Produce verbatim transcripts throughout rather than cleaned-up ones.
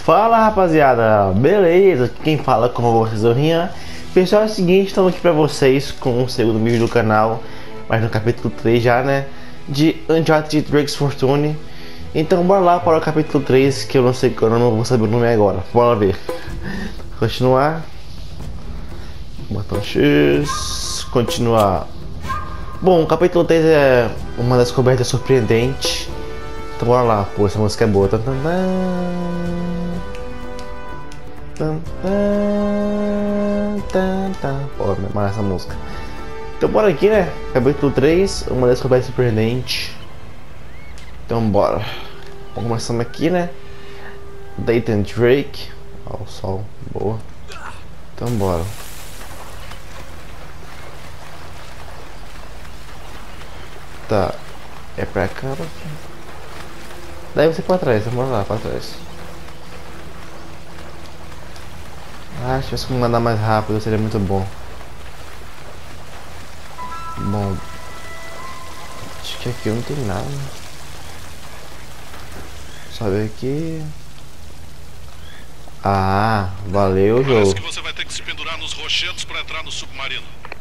Fala rapaziada, beleza? Quem fala com vocês é o Rian. Pessoal, é o seguinte, estamos aqui pra vocês com o segundo vídeo do canal, mas no capítulo três já, né? De Uncharted Drake's Fortune. Então bora lá para o capítulo três, que eu não sei, eu não vou saber o nome agora. Bora ver. Continuar. Botão X. Continuar. Bom, o capítulo três é uma descoberta surpreendente. Então bora lá, pô, essa música é boa. Tan, tan, tan, tan, tan, tan. Pô, me amarra essa música. Então bora aqui, né? Capítulo três, uma descoberta surpreendente. Então bora. Vamos começando aqui, né? Nathan Drake. Ó, o sol, boa. Então bora. Tá. É pra cá, pra cá. Deve ser pra trás, vamos lá, pra trás. Ah, se tivesse como andar mais rápido seria muito bom. Bom, acho que aqui não tem nada. Só ver aqui. Ah, valeu, jogo. Parece que você vai ter que se pendurar nos rochedos para entrar no submarino.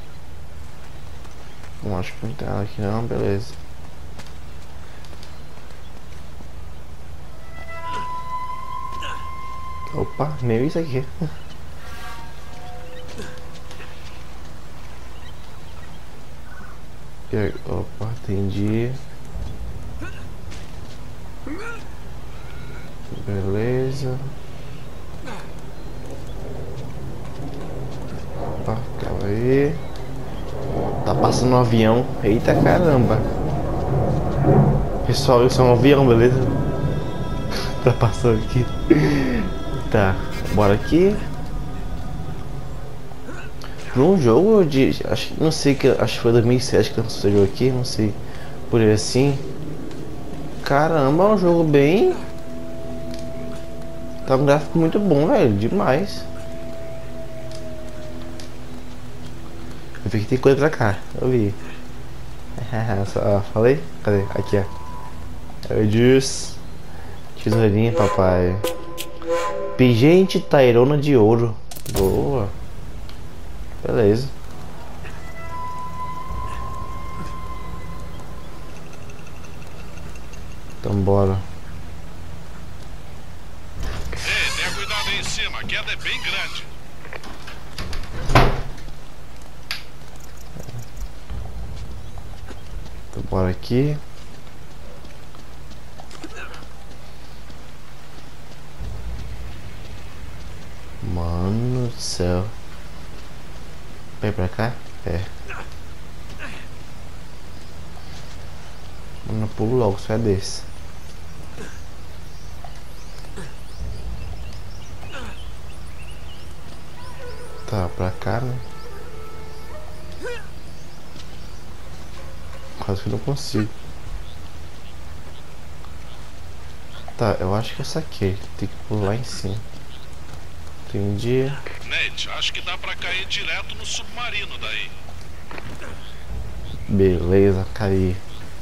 Bom, acho que não tem nada aqui não, beleza. Opa, meio isso aqui. Opa, entendi. Beleza. Opa, calma aí. Tá passando um avião. Eita caramba. Pessoal, isso é um avião, beleza? Tá passando aqui. Tá, bora aqui. Num jogo de, acho, não sei, que acho que foi dois mil e sete que lançou esse jogo aqui, não sei, por aí assim. Caramba, é um jogo bem, tá um gráfico muito bom, velho, demais. Eu vi que tem coisa pra cá, eu vi. Só falei? Cadê? Aqui, ó. Eu disse. Tesourinha, papai. Pingente Tairona de ouro. Boa. Beleza. Então bora. Ei, tenha cuidado aí em cima, a queda é bem grande. Então bora aqui. Mano do céu. Vem pra cá? É. Mano, pulo logo, só é desse. Tá, pra cá, né? Quase que eu não consigo. Tá, eu acho que essa aqui. Tem que pular em cima. Entendi. Nate, acho que dá pra cair direto no submarino daí. Beleza, caí.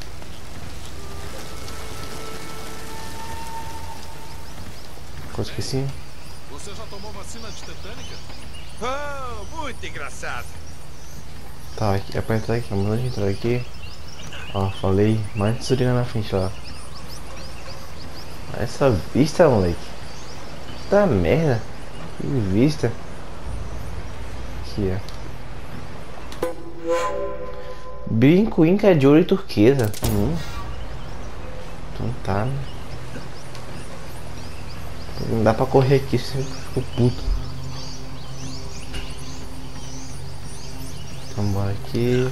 Coisa que sim. Você já tomou vacina de tetânica? Oh, muito engraçado. Tá, aqui, é pra entrar aqui, vamos lá entrar aqui. Ó, falei, mais tesourinha na frente lá. Essa vista, moleque. Tá merda. Que vista. Aqui, ó. Brinco Inca de ouro e turquesa. Hum. Então tá, né? Não dá pra correr aqui, você ficou puto. Então bora aqui.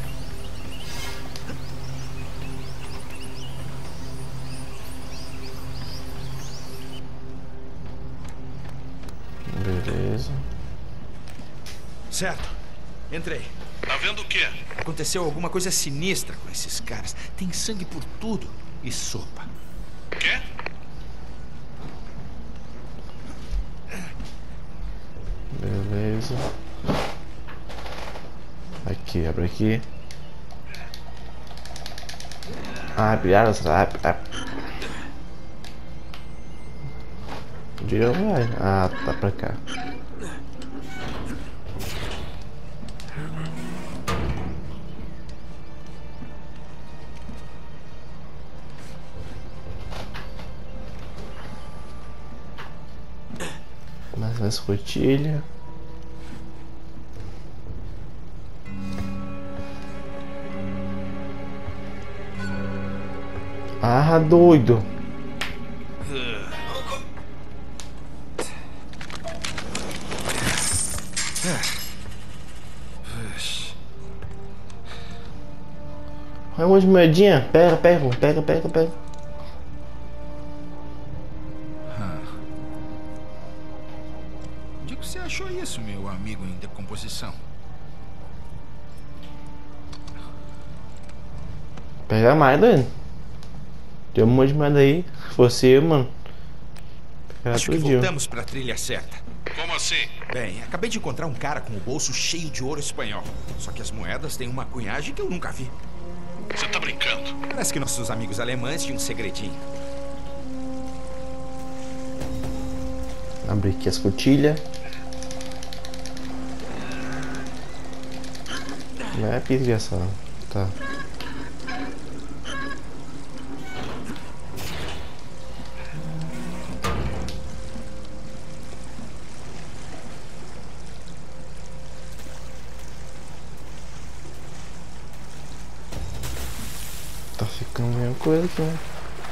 Beleza. Certo. Entrei. Tá vendo o quê? Aconteceu alguma coisa sinistra com esses caras. Tem sangue por tudo e sopa. Quê? Beleza. Aqui, abre aqui. Abre, abre, abre. De onde vai? Ah, tá pra cá. Mais uma escotilha. Ah, doido. Olha umas moedinhas. Pega, pega, pega, pega, pega. Onde é que você achou isso, meu amigo em decomposição? Pega mais, doido. Tem um monte de moeda aí. Se fosse eu, mano. Pegar Acho que tudinho. voltamos pra trilha certa. Como assim? Bem, acabei de encontrar um cara com o bolso cheio de ouro espanhol. Só que as moedas têm uma cunhagem que eu nunca vi. Você tá brincando? Parece que nossos amigos alemães tinham um segredinho. Abrir aqui a escotilha. Não é pisga só. Tá. Tá ficando a mesma coisa aqui, né?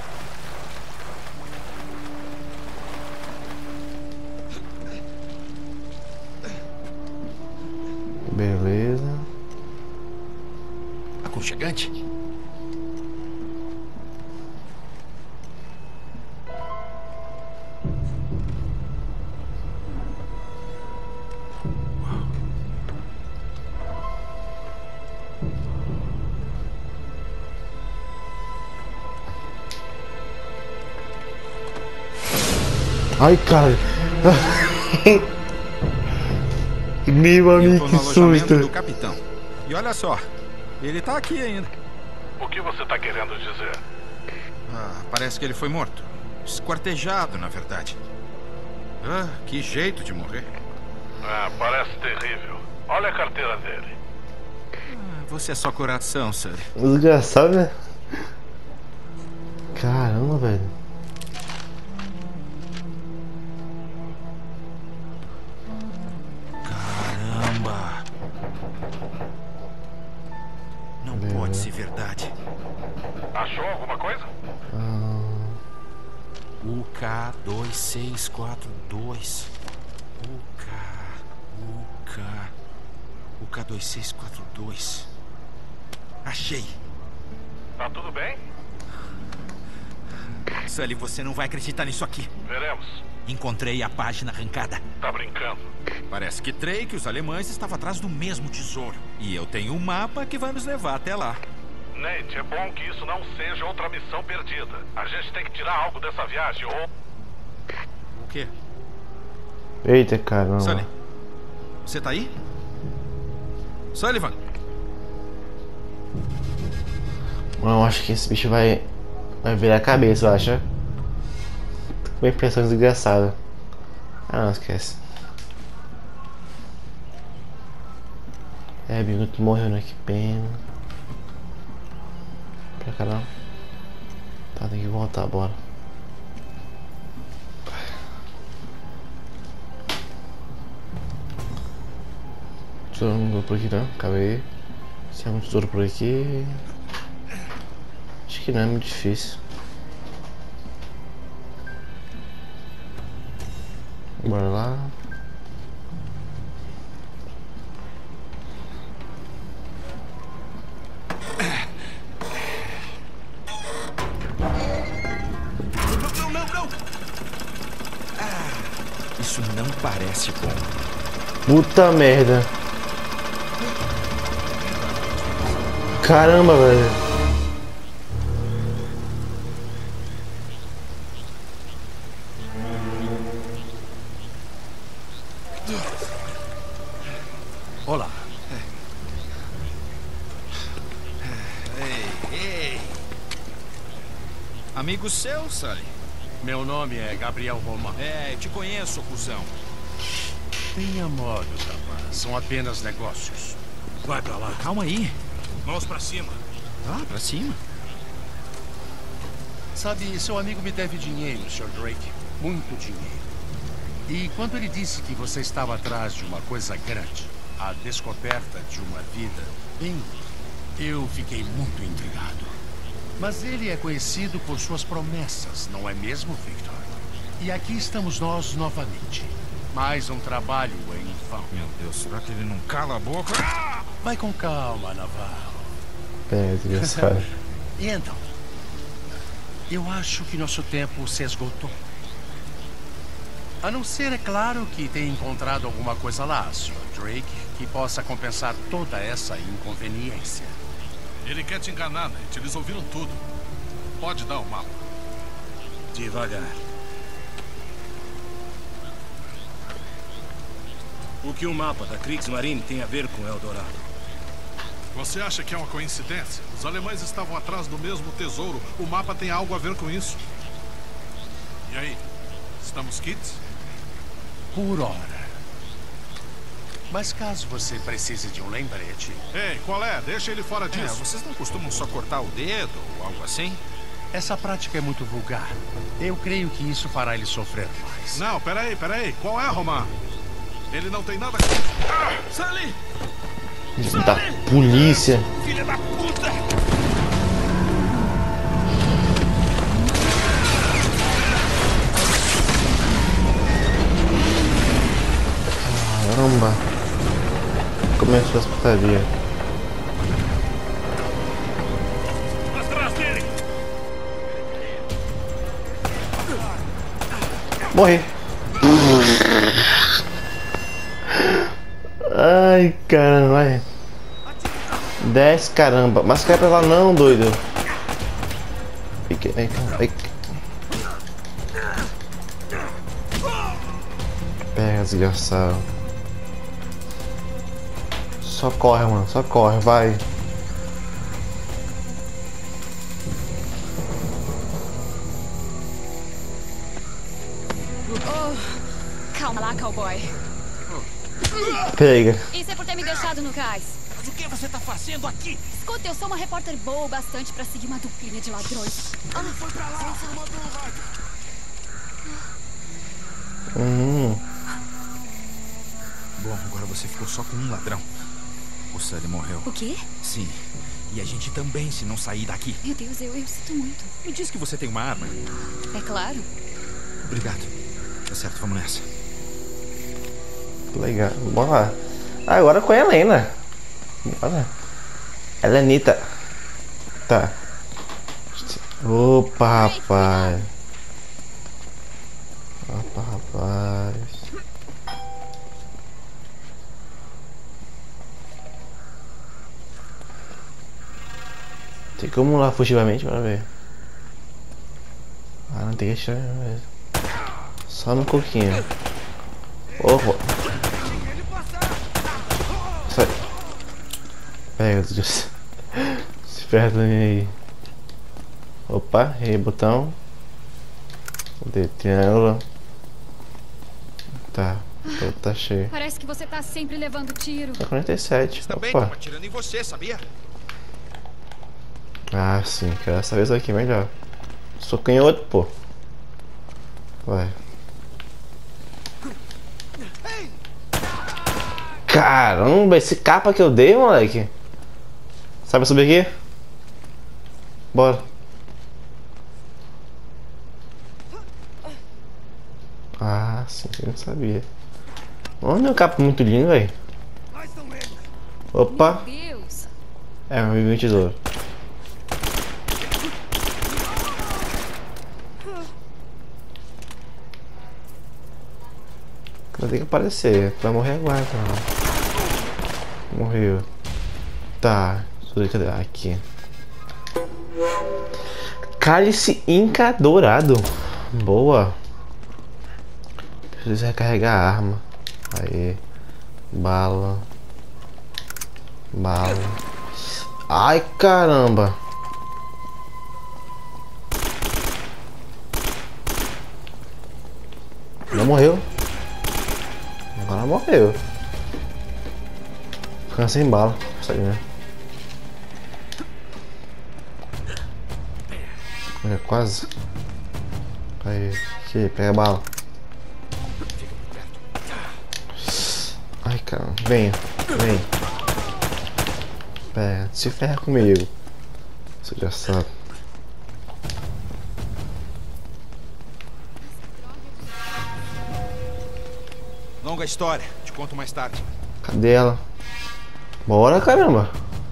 Beleza. Aconchegante? Ai, cara. Meu Eu amigo, tô que no alojamento do susto. capitão. E olha só, ele tá aqui ainda. O que você tá querendo dizer? Ah, parece que ele foi morto. Esquartejado, na verdade. Ah, que jeito de morrer. Ah, parece terrível. Olha a carteira dele. Ah, você é só coração, Sully. Desgraçado, né? Caramba, velho. Caramba! Não Beleza. pode ser verdade. Achou alguma coisa? Ah, U K dois seis quatro dois. U K. U K. U K dois seis quatro dois. Achei. Tá tudo bem? Sully, você não vai acreditar nisso aqui. Veremos. Encontrei a página arrancada. Tá brincando? Parece que Drake e os alemães estavam atrás do mesmo tesouro. E eu tenho um mapa que vai nos levar até lá. Nate, é bom que isso não seja outra missão perdida. A gente tem que tirar algo dessa viagem ou... O quê? eita, caramba. Sully, você tá aí? Sullivan? Mano, eu acho que esse bicho vai. Vai virar a cabeça, eu acho. Tô com uma impressão desgraçada. Ah, não, esquece. É, Minuto morreu, né? Que pena. Pra cá não. Tá, tem que voltar, bora. Tesouro não deu por aqui não, calma aí. Se há um tesouro por aqui. Acho que não é muito difícil. Bora lá. Não, não, não! Ah, isso não parece bom. Puta merda. Caramba, velho. Olá. Ei, ei. Amigo seu, Sully? Meu nome é Gabriel Roman. É, eu te conheço, cuzão. Tenha modo, rapaz. São apenas negócios. Vai pra lá. Calma aí. Mãos pra cima. Ah, pra cima. Sabe, seu amigo me deve dinheiro, senhor Drake. Muito dinheiro. E quando ele disse que você estava atrás de uma coisa grande, a descoberta de uma vida, bem, eu fiquei muito intrigado. Mas ele é conhecido por suas promessas, não é mesmo, Victor? E aqui estamos nós novamente. Mais um trabalho em vão. Meu Deus, será que ele não cala a boca? Ah! Vai com calma, Navarro. É, desgraçado. E então? Eu acho que nosso tempo se esgotou. A não ser, é claro, que tenha encontrado alguma coisa lá, senhor Drake, que possa compensar toda essa inconveniência. Ele quer te enganar, Nate. Eles ouviram tudo. Pode dar o mapa. Devagar. O que o mapa da Kriegsmarine tem a ver com Eldorado? Você acha que é uma coincidência? Os alemães estavam atrás do mesmo tesouro. O mapa tem algo a ver com isso. E aí? Estamos quites? Por hora. Mas caso você precise de um lembrete... Ei, qual é? Deixa ele fora É, disso. vocês não costumam só cortar o dedo ou algo assim? Essa prática é muito vulgar. Eu creio que isso fará ele sofrer mais. Não, peraí, peraí. Qual é, Roman? Ele não tem nada... Ah, Sully! Da polícia. Filha da puta! Caramba. Começou as putarias. Atrás dele! Morri. Ai, caramba, vai. Desce, caramba. Mas cai pra lá não, doido. Fique, vem cá, vem. Pega, desgraçado. Só corre, mano. Só corre, vai. Oh, calma lá, cowboy. Pega. Isso é por ter me deixado no cais. Mas o que você tá fazendo aqui? Escuta, eu sou uma repórter boa o bastante pra seguir uma duplinha de ladrões. Ele foi pra lá. Hum. Bom, agora você ficou só com um ladrão. O Sully morreu. O quê? Sim. E a gente também, se não sair daqui. Meu Deus, eu, eu sinto muito. Me diz que você tem uma arma. É claro. Obrigado. Tá certo, vamos nessa. Legal. Bora lá. Ah, agora com a Helena. Bora. Helenita. Tá. Opa, rapaz. Opa, rapaz. Tem como lá fugivamente para ver. Ah, não tem que achar mesmo. Só no coquinho. Opa. Sai. Pega, Deus. Se perto aí. Opa, e aí, botão. De triângulo. Tá, tá cheio. Parece que você tá sempre levando tiro. É quarenta e sete. Também Opa. estão atirando em você, sabia? Ah, sim, quero essa vez aqui melhor. Sou canhoto, pô. Vai. Caramba, esse capa que eu dei, moleque. Sabe subir aqui? Bora. Ah, sim, eu não sabia. Olha meu capa muito lindo, velho. Opa. Meu Deus. É, meu amigo tesouro. Vai ter que aparecer. Vai morrer agora, tá? Morreu. Tá. Cadê? Aqui. Cálice Inca dourado. Boa. Preciso recarregar a arma. Aí. Bala. Bala. Ai, caramba. Agora morreu. Agora morreu. Ficando sem bala. Consegue, né? É, quase. Aí, aqui, pega a bala. Ai, cara, vem, vem. Pega, se ferra comigo. Você já sabe. Longa história, te conto mais tarde. Cadê ela? Bora, caramba.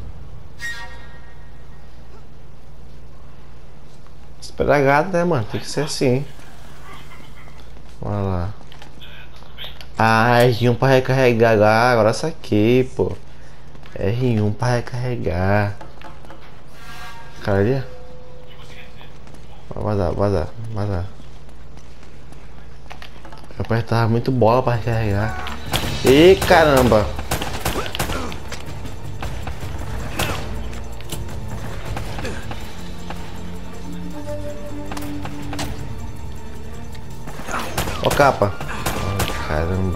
Espera a gata, né, mano? Tem que ser assim. Olha lá. Ah, R um pra recarregar. Ah, agora saquei, pô. R um pra recarregar. Cara ali. Vai vazar, vazar, vazar. Eu apertava muito bola pra recarregar. Ih, caramba. Ó, capa. Ai, caramba.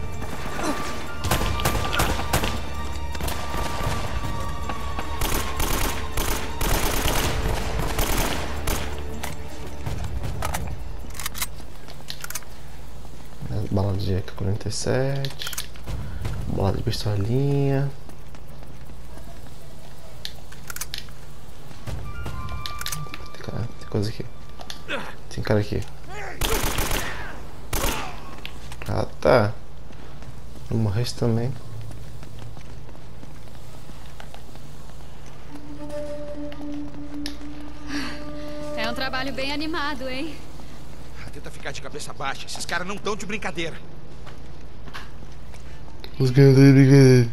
Bala de A K quarenta e sete. Bola de pistolinha. Tem, cara, tem coisa aqui. Tem cara aqui. Ah, tá. Não morresse também. É um trabalho bem animado, hein? Tenta ficar de cabeça baixa. Esses caras não estão de brincadeira. Os caras de brincadeira.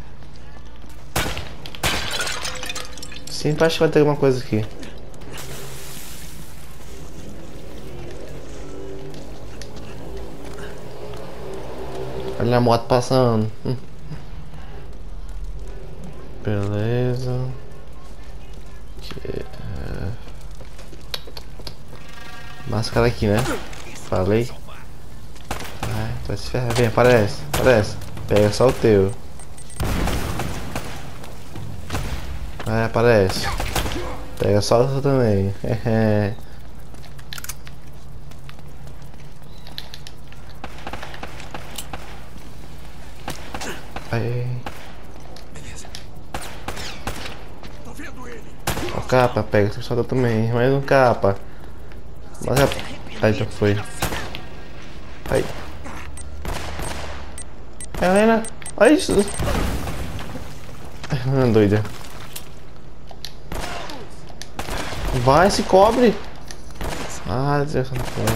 Sempre acho que vai ter alguma coisa aqui. Olha a moto passando. Hum. Beleza. Aqui, é... Máscara aqui, né? Falei. Ai, vai se ferrar. Vem, aparece, aparece. Pega só o teu. Vai, aparece. Pega só o teu também. Aí. Beleza. Tô vendo ele. Ó, capa, pega só o teu também. Mais um capa. Mas é... Aí já foi. Aí. Helena, olha isso. Ah, doida. Vai, se cobre. Ah, Deus do céu.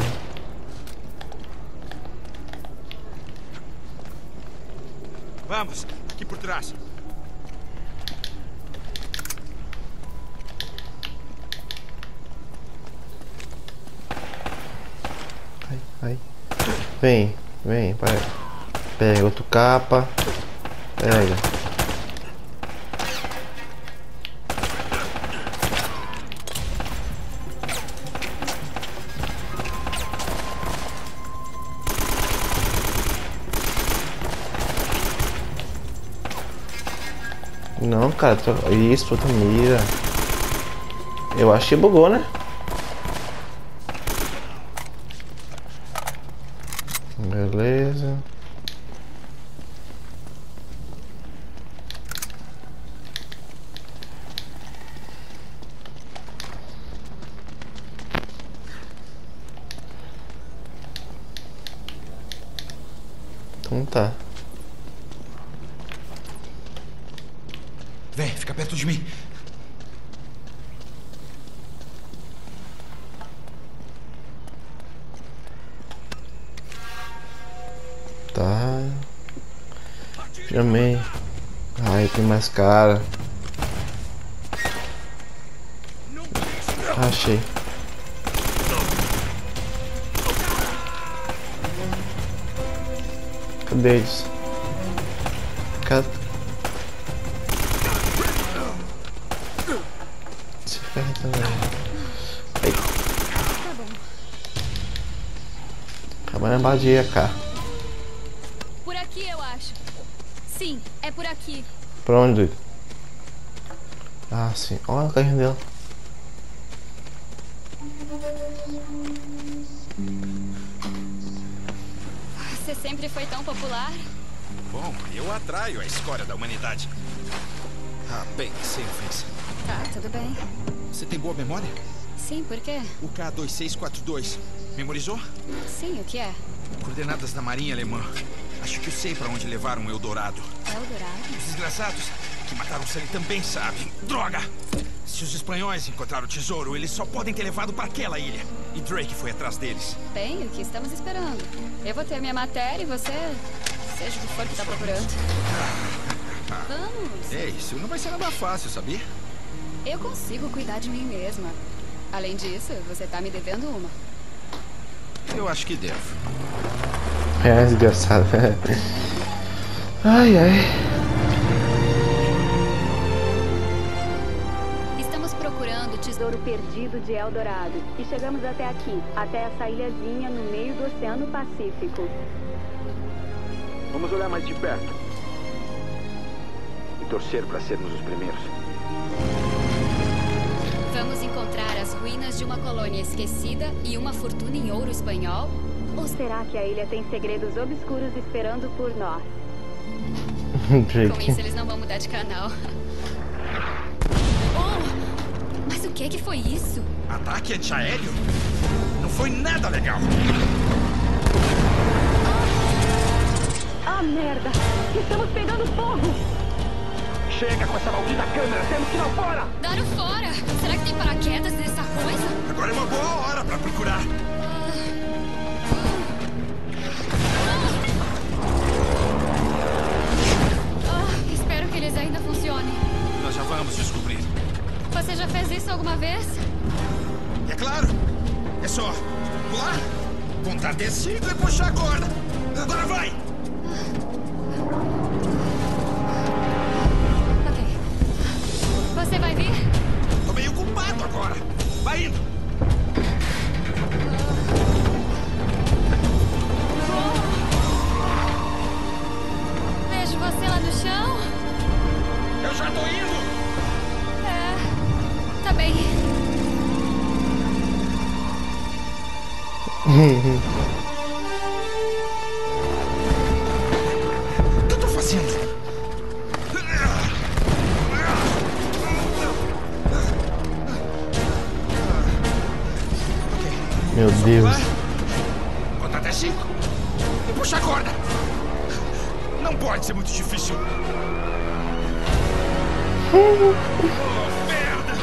Vamos, aqui por trás. Ai, ai. Vem, vem, pega. Pega outro capa. Pega. Não, cara, tô... isso, outra mira. Eu acho que bugou, né? Beleza. Então tá. Vem, fica perto de mim. Tá. Chamei. Ai, tem mais cara. Achei. Cadê eles? Cadê? Se ferra também. Ai. Trabalhando de A K. Por aqui, eu acho. Sim, é por aqui. Pra onde, doido? Ah, sim. Olha o carrinho dela. Você sempre foi tão popular. Bom, eu atraio a escória da humanidade. Ah, bem, sem ofensa. Tá, tudo bem. Você tem boa memória? Sim, por quê? O K dois seis quatro dois. Memorizou? Sim, o que é? Coordenadas da Marinha Alemã. Acho que eu sei pra onde levaram o Eldorado. Eldorado? Os desgraçados que mataram o Sully também sabem. Droga! Se os espanhóis encontraram o tesouro, eles só podem ter levado para aquela ilha. E Drake foi atrás deles. Bem, o que estamos esperando? Eu vou ter a minha matéria e você... seja o que for que tá procurando. Vamos! Ei, isso não vai ser nada fácil, sabia? Eu consigo cuidar de mim mesma. Além disso, você tá me devendo uma. Eu acho que devo. É desgraçado. Ai, ai. Estamos procurando o tesouro perdido de Eldorado. E chegamos até aqui, até essa ilhazinha no meio do Oceano Pacífico. Vamos olhar mais de perto. E torcer para sermos os primeiros. Vamos encontrar as ruínas de uma colônia esquecida e uma fortuna em ouro espanhol? Ou será que a ilha tem segredos obscuros esperando por nós? Com isso, eles não vão mudar de canal. Oh! Mas o que que foi isso? Ataque antiaéreo? Não foi nada legal. Ah, merda! Estamos pegando fogo! Chega com essa maldita câmera, temos que ir lá fora! Dar o fora! Será que tem paraquedas nessa coisa? Agora é uma boa hora pra procurar. Ah, espero que eles ainda funcionem. Nós já vamos descobrir. Você já fez isso alguma vez? É claro. É só pular, contar até cinco e puxar a corda. Agora vai! Você vai vir? Tô meio ocupado agora. Vai indo. Vejo você lá no chão. Eu já tô indo. É, tá bem. O que eu tô fazendo? Meu Deus. Conta até cinco. E puxa a corda. Não pode ser muito difícil. Oh, merda!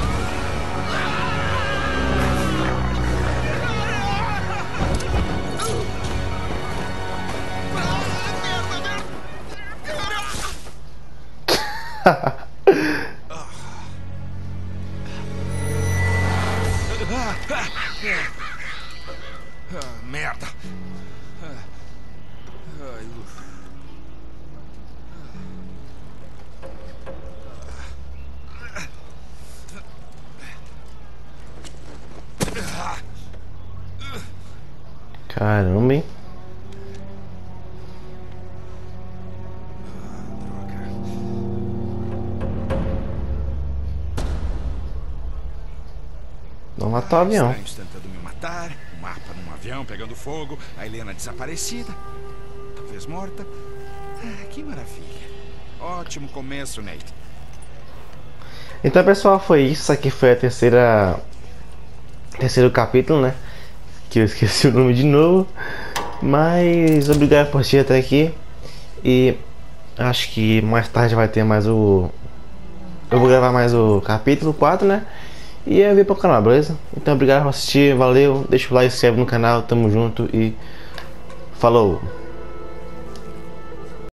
Ah, merda. Ai, uf. Caramba, hein? Não matar o avião. Estranhos tentando me matar, o mapa num avião pegando fogo, a Helena desaparecida, talvez morta. Ah, que maravilha. Ótimo começo, Nate. Então, pessoal, foi isso. Isso aqui foi a terceira terceiro capítulo, né? Que eu esqueci o nome de novo. Mas obrigado por assistir até aqui. E acho que mais tarde vai ter mais o... Eu vou gravar mais o capítulo quatro, né? E eu vir pro canal, beleza? Então obrigado por assistir, valeu. Deixa o like, se inscreve no canal, tamo junto e... Falou!